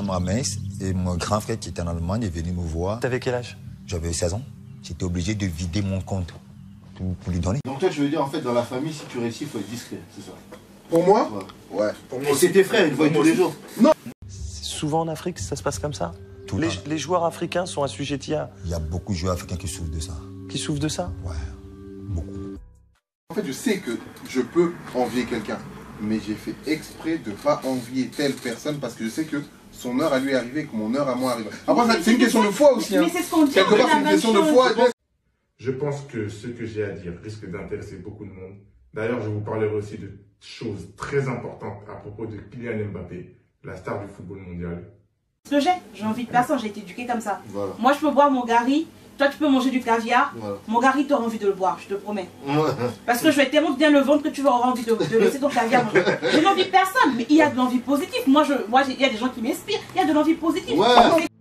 ma messe et mon grand frère qui était en Allemagne est venu me voir. T'avais quel âge? J'avais 16 ans. J'étais obligé de vider mon compte pour lui donner. Donc toi, tu veux dire, en fait, dans la famille, si tu réussis, il faut être discret, c'est ça? Pour moi? Ouais. Pour moi Et aussi. c'est tes frères, ils te voient tous les jours. Non. Souvent en Afrique, ça se passe comme ça. Tout le temps. Les joueurs africains sont assujettis à... Il y a beaucoup de joueurs africains qui souffrent de ça. qui souffrent de ça. Ouais, beaucoup. En fait, je sais que je peux envier quelqu'un, mais j'ai fait exprès de ne pas envier telle personne parce que je sais que son heure à lui est arrivée et que mon heure à moi arrive. Après, c'est une question de foi aussi. Hein. Mais c'est ce qu'on dit. Quelque part, c'est une question de foi. Je pense que ce que j'ai à dire risque d'intéresser beaucoup de monde. D'ailleurs, je vous parlerai aussi de choses très importantes à propos de Kylian Mbappé, la star du football mondial. Ce que j'ai envie de personne, j'ai été éduquée comme ça. Voilà. Moi, je peux boire mon gari, toi, tu peux manger du caviar. Voilà. Mon gari, tu auras envie de le boire, je te promets. Ouais. Parce que je vais tellement bien le ventre que tu auras envie de laisser ton caviar manger. J'ai l'envie de personne, mais il y a de l'envie positive. Moi, il y a des gens qui m'inspirent, il y a de l'envie positive. Ouais.